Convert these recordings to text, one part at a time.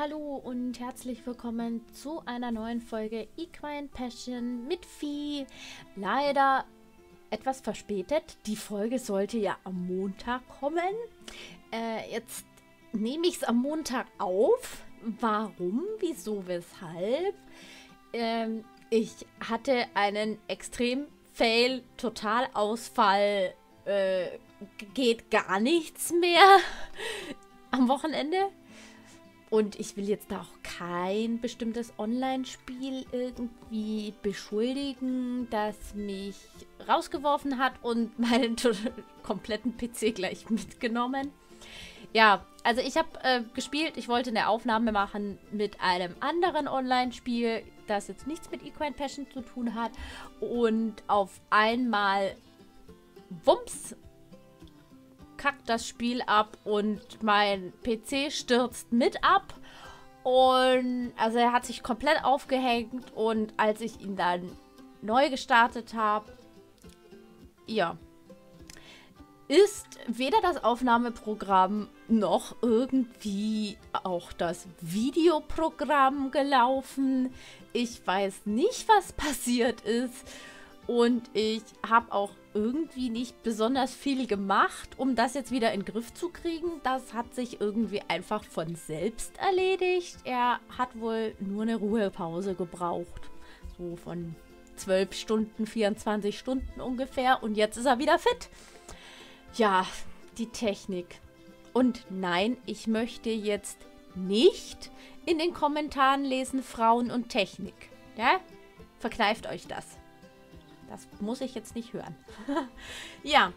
Hallo und herzlich willkommen zu einer neuen Folge Equine Passion mit Vieh. Leider etwas verspätet. Die Folge sollte ja am Montag kommen. Jetzt nehme ich es am Montag auf. Warum? Wieso? Weshalb? Ich hatte einen extrem Fail, Totalausfall. Geht gar nichts mehr am Wochenende. Und ich will jetzt da auch kein bestimmtes Online-Spiel irgendwie beschuldigen, das mich rausgeworfen hat und meinen kompletten PC gleich mitgenommen. Ja, also ich habe gespielt, ich wollte eine Aufnahme machen mit einem anderen Online-Spiel, das jetzt nichts mit Equine Passion zu tun hat. Und auf einmal, wumms, kackt das Spiel ab und mein PC stürzt mit ab. Und also er hat sich komplett aufgehängt und als ich ihn dann neu gestartet habe, ja, ist weder das Aufnahmeprogramm noch irgendwie auch das Videoprogramm gelaufen. Ich weiß nicht, was passiert ist. Und ich habe auch irgendwie nicht besonders viel gemacht, um das jetzt wieder in den Griff zu kriegen. Das hat sich irgendwie einfach von selbst erledigt. Er hat wohl nur eine Ruhepause gebraucht. So von 12 Stunden, 24 Stunden ungefähr. Und jetzt ist er wieder fit. Ja, die Technik. Und nein, ich möchte jetzt nicht in den Kommentaren lesen Frauen und Technik. Ja? Verkneift euch das. Das muss ich jetzt nicht hören. Ja,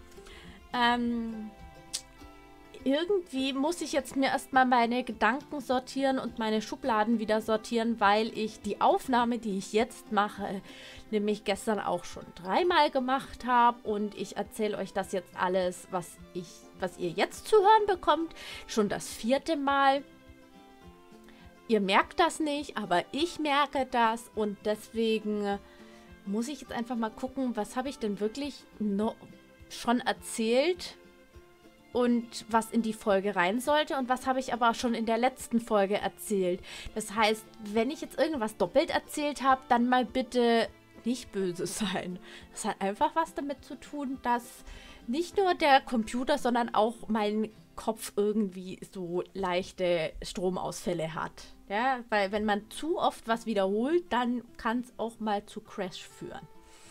irgendwie muss ich jetzt mir erstmal meine Gedanken sortieren und meine Schubladen wieder sortieren, weil ich die Aufnahme, die ich jetzt mache, nämlich gestern auch schon 3-mal gemacht habe. Und ich erzähle euch das jetzt alles, was ihr jetzt zu hören bekommt, schon das 4. Mal. Ihr merkt das nicht, aber ich merke das und deswegen muss ich jetzt einfach mal gucken, was habe ich denn wirklich schon erzählt und was in die Folge rein sollte und was habe ich aber auch schon in der letzten Folge erzählt. Das heißt, wenn ich jetzt irgendwas doppelt erzählt habe, dann mal bitte nicht böse sein. Das hat einfach was damit zu tun, dass nicht nur der Computer, sondern auch mein Kopf irgendwie so leichte Stromausfälle hat. Ja, weil wenn man zu oft was wiederholt, dann kann es auch mal zu Crash führen.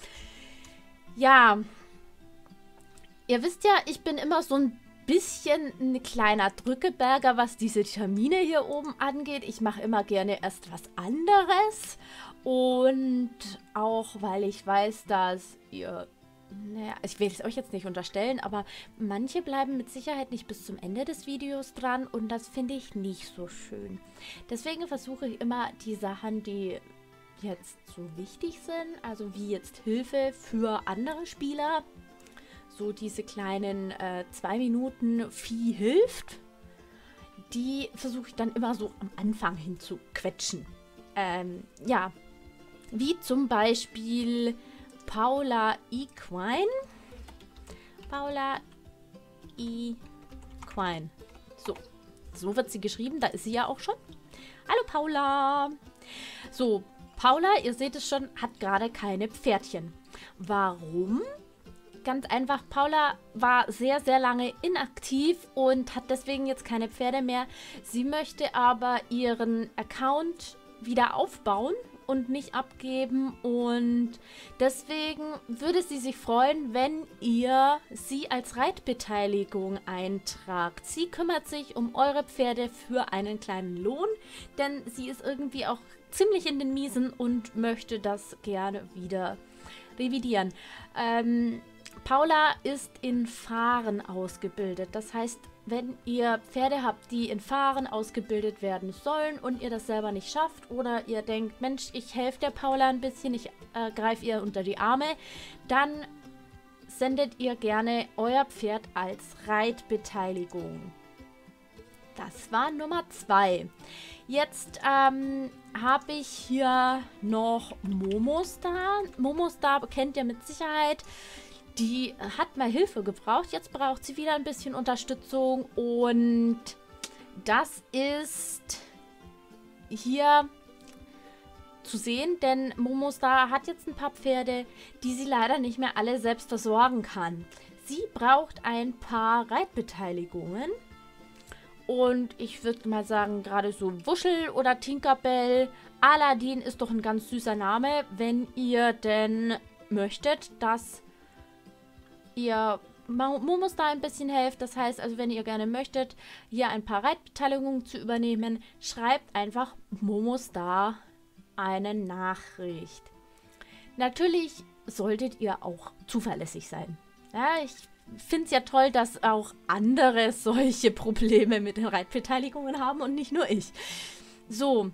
Ja, ihr wisst ja, ich bin immer so ein bisschen ein kleiner Drückeberger, was diese Termine hier oben angeht. Ich mache immer gerne erst was anderes. Und auch, weil ich weiß, dass ihr... Naja, ich will es euch jetzt nicht unterstellen, aber manche bleiben mit Sicherheit nicht bis zum Ende des Videos dran und das finde ich nicht so schön. Deswegen versuche ich immer die Sachen, die jetzt so wichtig sind, also wie jetzt Hilfe für andere Spieler, so diese kleinen 2 Minuten Vieh hilft, die versuche ich dann immer so am Anfang hin zu quetschen. Ja, wie zum Beispiel Paula Equine. Paula Equine. So wird sie geschrieben. Da ist sie ja auch schon. Hallo Paula. So, Paula, ihr seht es schon, hat gerade keine Pferdchen. Warum? Ganz einfach, Paula war sehr, sehr lange inaktiv und hat deswegen jetzt keine Pferde mehr. Sie möchte aber ihren Account wieder aufbauen und nicht abgeben und deswegen würde sie sich freuen, wenn ihr sie als Reitbeteiligung eintragt. Sie kümmert sich um eure Pferde für einen kleinen Lohn, denn sie ist irgendwie auch ziemlich in den Miesen und möchte das gerne wieder revidieren. Paula ist in Fahren ausgebildet. Das heißt, wenn ihr Pferde habt, die in Fahren ausgebildet werden sollen und ihr das selber nicht schafft oder ihr denkt, Mensch, ich helfe der Paula ein bisschen, ich greife ihr unter die Arme, dann sendet ihr gerne euer Pferd als Reitbeteiligung. Das war Nummer 2. Jetzt habe ich hier noch Momostar. Momostar kennt ihr mit Sicherheit. Die hat mal Hilfe gebraucht. Jetzt braucht sie wieder ein bisschen Unterstützung. Und das ist hier zu sehen, denn Momostar hat jetzt ein paar Pferde, die sie leider nicht mehr alle selbst versorgen kann. Sie braucht ein paar Reitbeteiligungen und ich würde mal sagen, gerade so Wuschel oder Tinkerbell, Aladdin ist doch ein ganz süßer Name, wenn ihr denn möchtet, dass ihr Momostar ein bisschen helft. Das heißt also, wenn ihr gerne möchtet, hier ein paar Reitbeteiligungen zu übernehmen, schreibt einfach Momostar eine Nachricht. Natürlich solltet ihr auch zuverlässig sein. Ja, ich finde es ja toll, dass auch andere solche Probleme mit den Reitbeteiligungen haben und nicht nur ich. So.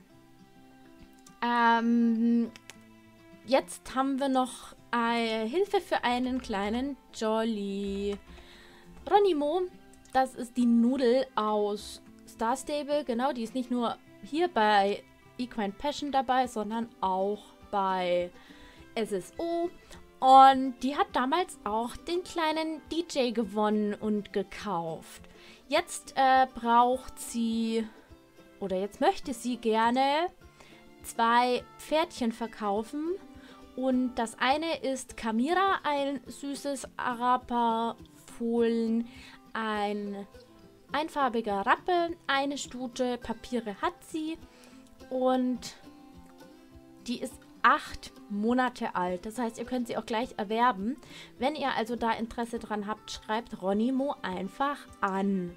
Jetzt haben wir noch Hilfe für einen kleinen Jolly. Ronimo, das ist die Nudel aus Star Stable. Genau, die ist nicht nur hier bei Equine Passion dabei, sondern auch bei SSO. Und die hat damals auch den kleinen DJ gewonnen und gekauft. Jetzt braucht sie, oder jetzt möchte sie gerne 2 Pferdchen verkaufen. Und das eine ist Kamira, ein süßes Araber-Fohlen, ein einfarbiger Rappe, eine Stute, Papiere hat sie. Und die ist 8 Monate alt. Das heißt, ihr könnt sie auch gleich erwerben. Wenn ihr also da Interesse dran habt, schreibt Ronimo einfach an.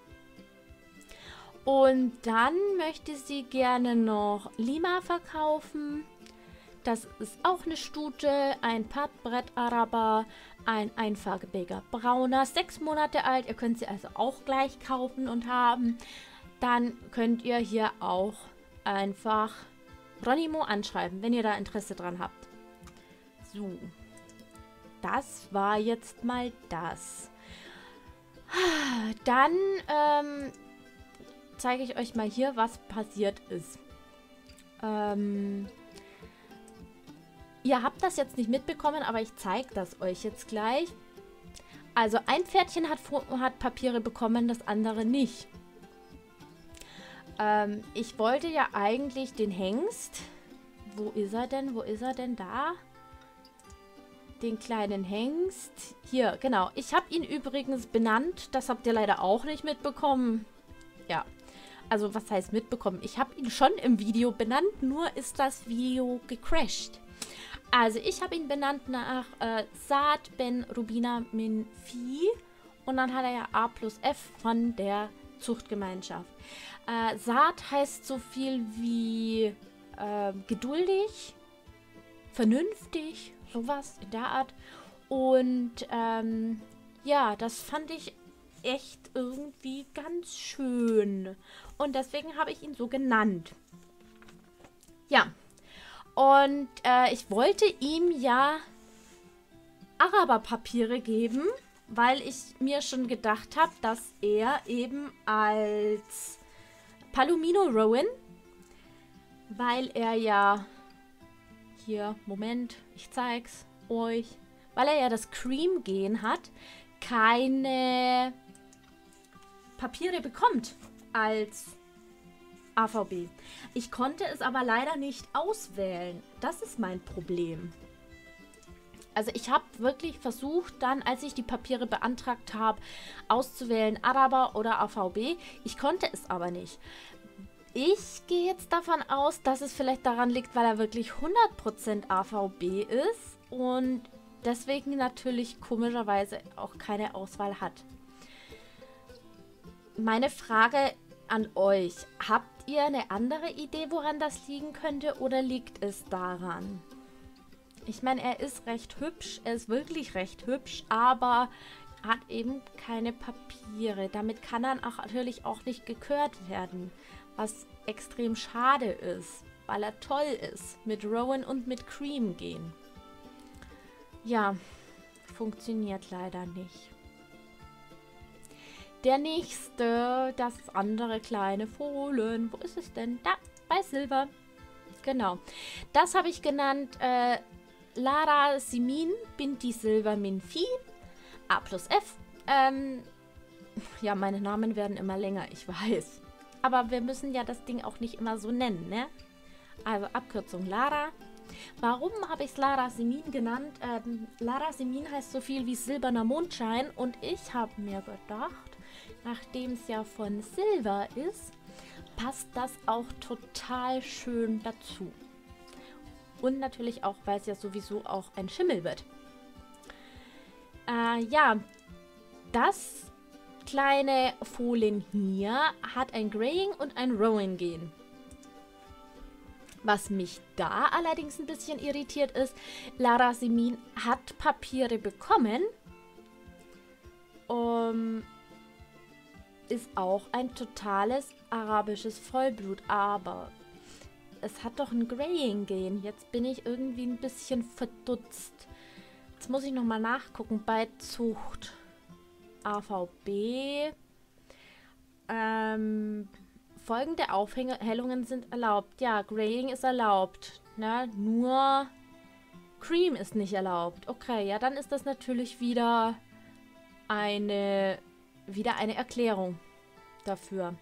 Und dann möchte sie gerne noch Lima verkaufen. Das ist auch eine Stute, ein Pattbrett-Araber, ein einfarbiger Brauner, 6 Monate alt. Ihr könnt sie also auch gleich kaufen und haben. Dann könnt ihr hier auch einfach Ronimo anschreiben, wenn ihr da Interesse dran habt. So, das war jetzt mal das. Dann zeige ich euch mal hier, was passiert ist. Ihr habt das jetzt nicht mitbekommen, aber ich zeige das euch jetzt gleich. Also ein Pferdchen hat Papiere bekommen, das andere nicht. Ich wollte ja eigentlich den Hengst. Wo ist er denn? Wo ist er denn da? Den kleinen Hengst. Hier, genau. Ich habe ihn übrigens benannt. Das habt ihr leider auch nicht mitbekommen. Ja. Also, was heißt mitbekommen? Ich habe ihn schon im Video benannt, nur ist das Video gecrashed. Also, ich habe ihn benannt nach Saad Ben Rubina Min Fi. Und dann hat er ja A plus F von der Zuchtgemeinschaft. Saad heißt so viel wie geduldig, vernünftig, sowas in der Art. Und ja, das fand ich echt irgendwie ganz schön. Und deswegen habe ich ihn so genannt. Ja, und ich wollte ihm ja Araberpapiere geben, weil ich mir schon gedacht habe, dass er eben als Palomino Rowan, weil er ja, hier, Moment, ich zeig's euch, weil er ja das Cream-Gen hat, keine Papiere bekommt als AVB. Ich konnte es aber leider nicht auswählen. Das ist mein Problem. Also ich habe wirklich versucht, dann, als ich die Papiere beantragt habe, auszuwählen Araber oder AVB. Ich konnte es aber nicht. Ich gehe jetzt davon aus, dass es vielleicht daran liegt, weil er wirklich 100% AVB ist und deswegen natürlich komischerweise auch keine Auswahl hat. Meine Frage an euch: Habt ihr eine andere Idee, woran das liegen könnte, oder liegt es daran? Ich meine, er ist recht hübsch, er ist wirklich recht hübsch, aber hat eben keine Papiere. Damit kann er natürlich auch nicht gekürt werden, was extrem schade ist, weil er toll ist, mit Rowan und mit Cream gehen. Ja, funktioniert leider nicht. Der nächste, das andere kleine Fohlen. Wo ist es denn? Da, bei Silber. Genau. Das habe ich genannt Lara Simin Binti Silver Min Fi A plus F. Ja, meine Namen werden immer länger, ich weiß. aber wir müssen ja das Ding auch nicht immer so nennen, ne? Also Abkürzung Lara. Warum habe ich es Lara Semin genannt? Lara Semin heißt so viel wie silberner Mondschein und ich habe mir gedacht, nachdem es ja von Silber ist, passt das auch total schön dazu. Und natürlich auch, weil es ja sowieso auch ein Schimmel wird. Ja, das kleine Fohlen hier hat ein Graying und ein Rowan-Gen. Was mich da allerdings ein bisschen irritiert ist, Lara Semin hat Papiere bekommen. Ist auch ein totales arabisches Vollblut, aber es hat doch ein Graying-Gen. Jetzt bin ich irgendwie ein bisschen verdutzt. Jetzt muss ich nochmal nachgucken bei Zucht. AVB. Folgende Aufhellungen sind erlaubt. Ja, Graying ist erlaubt. Ne? Nur Cream ist nicht erlaubt. Okay, ja, dann ist das natürlich wieder eine Erklärung dafür.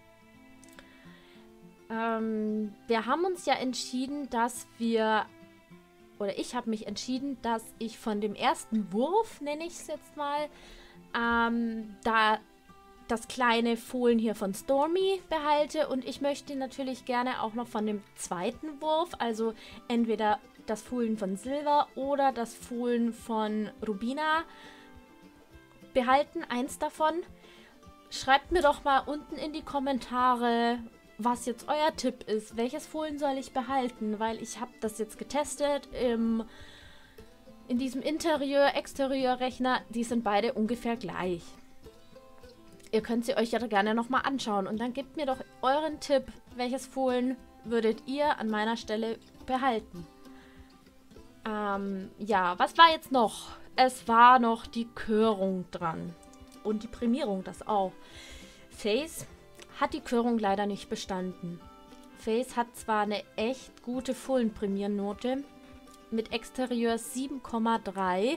Wir haben uns ja entschieden, ich habe mich entschieden, dass ich von dem ersten Wurf, nenne ich es jetzt mal, da das kleine Fohlen hier von Stormy behalte und ich möchte natürlich gerne auch noch von dem zweiten Wurf, also entweder das Fohlen von Silver oder das Fohlen von Rubina behalten, eins davon. Schreibt mir doch mal unten in die Kommentare, was jetzt euer Tipp ist. Welches Fohlen soll ich behalten? Weil ich habe das jetzt getestet in diesem Interieur-Exterieur-Rechner. Die sind beide ungefähr gleich. Ihr könnt sie euch ja gerne nochmal anschauen. Und dann gebt mir doch euren Tipp. Welches Fohlen würdet ihr an meiner Stelle behalten? Ja, was war jetzt noch? Es war noch die Körung dran. Und die Prämierung, das auch. Face hat die Körung leider nicht bestanden. Face hat zwar eine echt gute Fohlenprämiernote mit Exterieur 7,3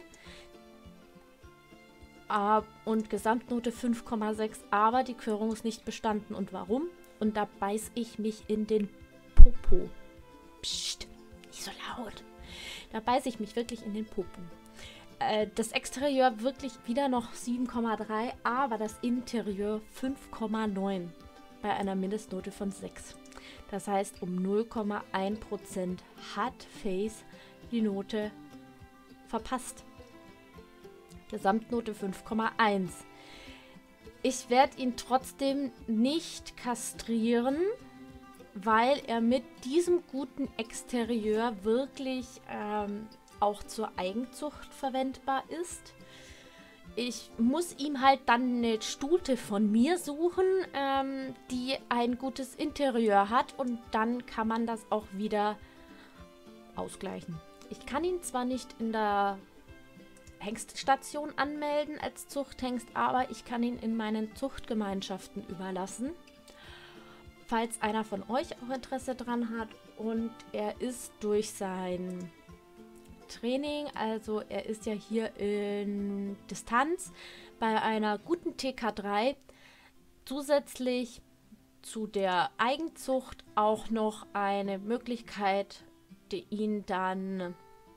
und Gesamtnote 5,6, aber die Körung ist nicht bestanden. Und warum? Und da beiß ich mich in den Popo. Psst, nicht so laut. Da beiß ich mich wirklich in den Popo. Das Exterieur wirklich wieder noch 7,3, aber das Interieur 5,9 bei einer Mindestnote von 6. Das heißt, um 0,1% hat Face die Note verpasst. Gesamtnote 5,1. Ich werde ihn trotzdem nicht kastrieren, weil er mit diesem guten Exterieur wirklich auch zur Eigenzucht verwendbar ist. Ich muss ihm halt dann eine Stute von mir suchen, die ein gutes Interieur hat und dann kann man das auch wieder ausgleichen. Ich kann ihn zwar nicht in der Hengststation anmelden als Zuchthengst, aber ich kann ihn in meinen Zuchtgemeinschaften überlassen, falls einer von euch auch Interesse dran hat. Und er ist durch sein Training, also er ist ja hier in Distanz bei einer guten TK3 zusätzlich zu der Eigenzucht auch noch eine Möglichkeit, die ihn dann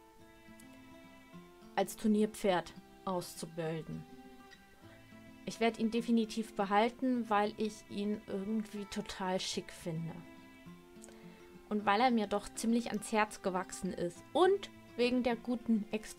als Turnierpferd auszubilden. Ich werde ihn definitiv behalten, weil ich ihn irgendwie total schick finde. Und weil er mir doch ziemlich ans Herz gewachsen ist. Und wegen der guten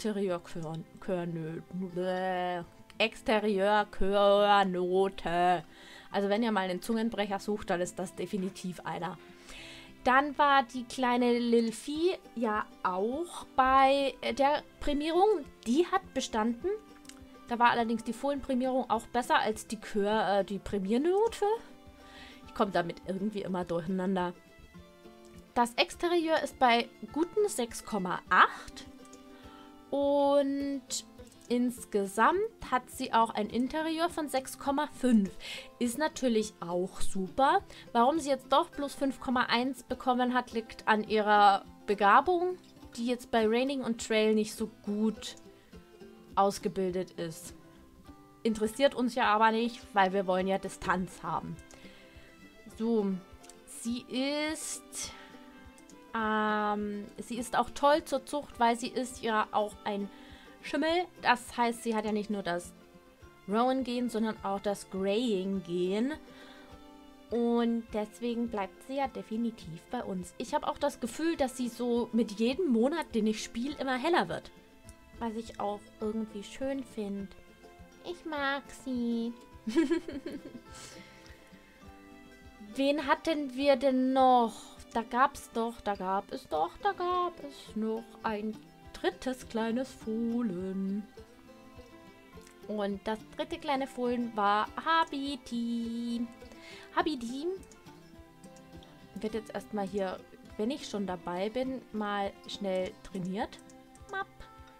Exterieur-Körnote. Also wenn ihr mal einen Zungenbrecher sucht, dann ist das definitiv einer. Dann war die kleine Lil Fee ja auch bei der Prämierung. Die hat bestanden. Da war allerdings die Fohlenprämierung auch besser als die Prämiernote. Ich komme damit irgendwie immer durcheinander. Das Exterieur ist bei guten 6,8 und insgesamt hat sie auch ein Interieur von 6,5. Ist natürlich auch super. Warum sie jetzt doch bloß 5,1 bekommen hat, liegt an ihrer Begabung, die jetzt bei Reining und Trail nicht so gut ausgebildet ist. Interessiert uns ja aber nicht, weil wir wollen ja Distanz haben. So, sie ist auch toll zur Zucht, weil sie ist ja auch ein Schimmel. Das heißt, sie hat ja nicht nur das Rowan-Gen, sondern auch das Graying-Gen. Und deswegen bleibt sie ja definitiv bei uns. Ich habe auch das Gefühl, dass sie so mit jedem Monat, den ich spiele, immer heller wird. Was ich auch irgendwie schön finde. Ich mag sie. Wen hatten wir denn noch? Da gab es noch ein drittes kleines Fohlen. Und das dritte kleine Fohlen war Habiti. Habiti wird jetzt erstmal hier, wenn ich schon dabei bin, mal schnell trainiert. Map.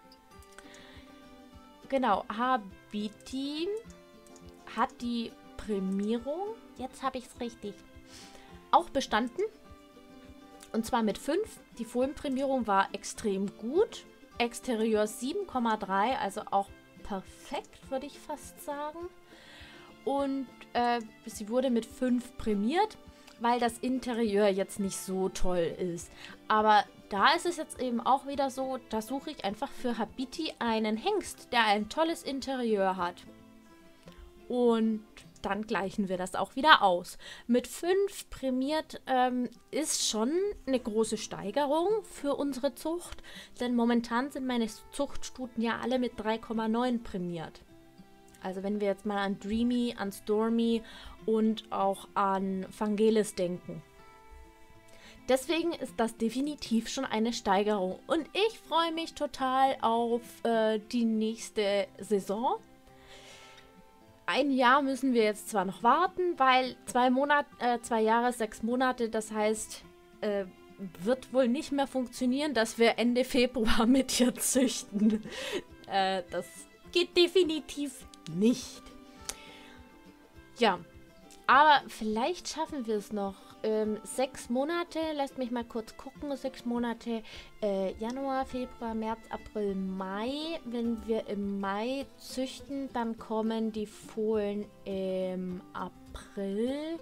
Genau, Habiti hat die Prämierung, jetzt habe ich es richtig, auch bestanden. Und zwar mit 5. Die Fohlenprämierung war extrem gut. Exterieur 7,3, also auch perfekt, würde ich fast sagen. Und sie wurde mit 5 prämiert, weil das Interieur jetzt nicht so toll ist. Aber da ist es jetzt eben auch wieder so, da suche ich einfach für Habiti einen Hengst, der ein tolles Interieur hat. Und dann gleichen wir das auch wieder aus. Mit 5 prämiert ist schon eine große Steigerung für unsere Zucht, denn momentan sind meine Zuchtstuten ja alle mit 3,9 prämiert. Also wenn wir jetzt mal an Dreamy, an Stormy und auch an Vangelis denken. Deswegen ist das definitiv schon eine Steigerung. Und ich freue mich total auf die nächste Saison. Ein Jahr müssen wir jetzt zwar noch warten, weil 2 Jahre, 6 Monate, das heißt, wird wohl nicht mehr funktionieren, dass wir Ende Februar mit ihr züchten. Das geht definitiv nicht. Ja, aber vielleicht schaffen wir es noch. 6 Monate, lasst mich mal kurz gucken, 6 Monate, Januar, Februar, März, April, Mai. Wenn wir im Mai züchten, dann kommen die Fohlen im April.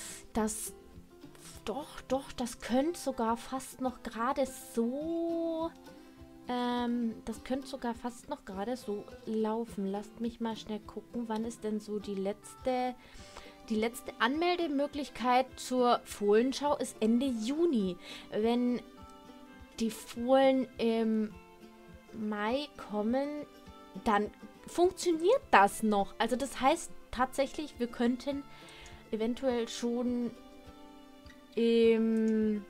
Das könnte sogar fast noch gerade so, laufen. Lasst mich mal schnell gucken, wann ist denn so die letzte Anmeldemöglichkeit zur Fohlenschau ist Ende Juni. Wenn die Fohlen im Mai kommen, dann funktioniert das noch. Also das heißt tatsächlich, wir könnten eventuell schon im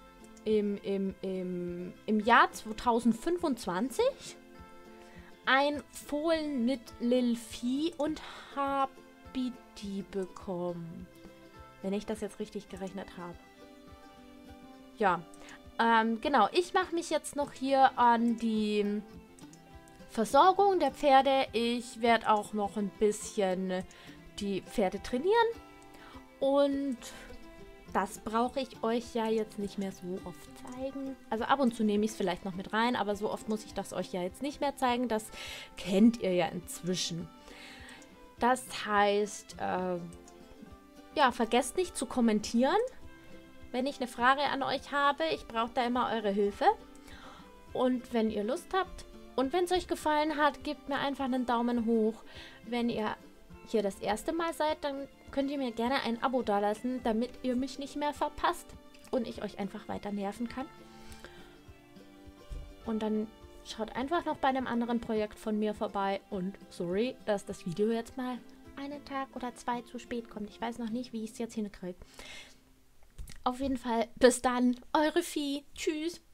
Jahr 2025 ein Fohlen mit Lilfi und Habiti bekommen. Wenn ich das jetzt richtig gerechnet habe. Ja, genau. Ich mache mich jetzt noch hier an die Versorgung der Pferde. Ich werde auch noch ein bisschen die Pferde trainieren. Und das brauche ich euch ja jetzt nicht mehr so oft zeigen. Also ab und zu nehme ich es vielleicht noch mit rein, aber so oft muss ich das euch ja jetzt nicht mehr zeigen. Das kennt ihr ja inzwischen. Das heißt, ja, vergesst nicht zu kommentieren, wenn ich eine Frage an euch habe. Ich brauche da immer eure Hilfe. Und wenn ihr Lust habt und wenn es euch gefallen hat, gebt mir einfach einen Daumen hoch. Wenn ihr hier das erste Mal seid, dann könnt ihr mir gerne ein Abo dalassen, damit ihr mich nicht mehr verpasst und ich euch einfach weiter nerven kann. Und dann schaut einfach noch bei einem anderen Projekt von mir vorbei. Und sorry, dass das Video jetzt mal einen Tag oder 2 zu spät kommt. Ich weiß noch nicht, wie ich es jetzt hinkriege. Auf jeden Fall, bis dann, eure Vieh. Tschüss.